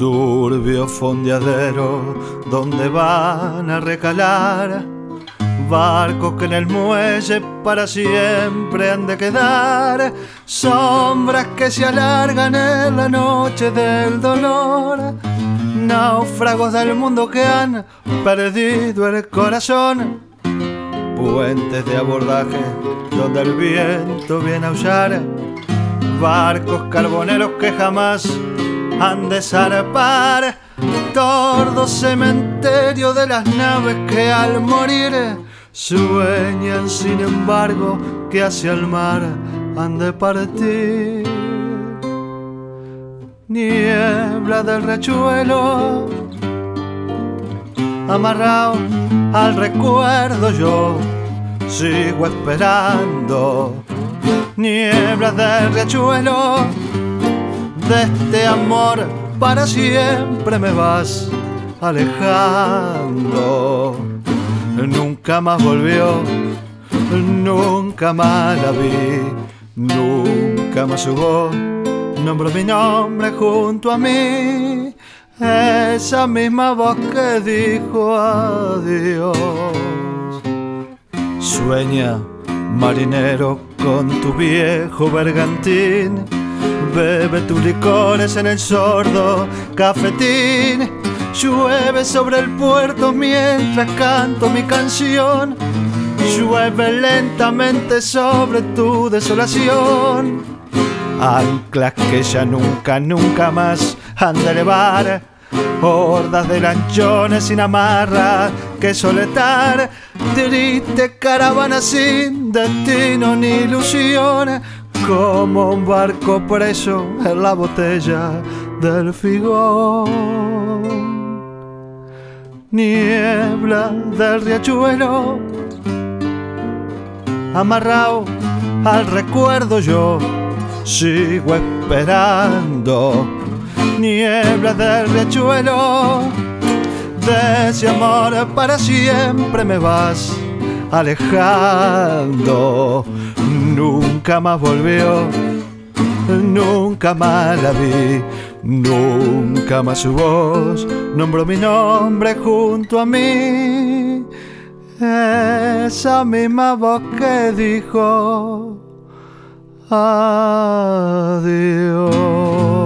turbio fondeadero donde van a recalar barcos que en el muelle para siempre han de quedar, sombras que se alargan en la noche del dolor, náufragos del mundo que han perdido el corazón, puentes de abordaje donde el viento viene a aullar, barcos carboneros que jamás han de zarpar, tordo cementerio de las naves que al morir sueñan sin embargo que hacia el mar han de partir. Niebla del riachuelo, amarrado al recuerdo yo sigo esperando. Niebla del riachuelo, de este amor para siempre me vas alejando. Nunca más volvió, nunca más la vi, nunca más su voz nombró mi nombre junto a mí, esa misma voz que dijo adiós. Sueña, marinero, con tu viejo bergantín, bebe tus licores en el sordo cafetín, llueve sobre el puerto mientras canto mi canción, llueve lentamente sobre tu desolación, anclas que ya nunca, nunca más han de elevar, hordas de lanchones sin amarra que soletar, triste caravana sin destino ni ilusión, como un barco preso en la botella del figón. Niebla del riachuelo, amarrado al recuerdo yo sigo esperando. Niebla del riachuelo, de ese amor para siempre me vas alejando. Nunca más volvió, nunca más la vi, nunca más su voz nombró mi nombre junto a mí, esa misma voz que dijo adiós.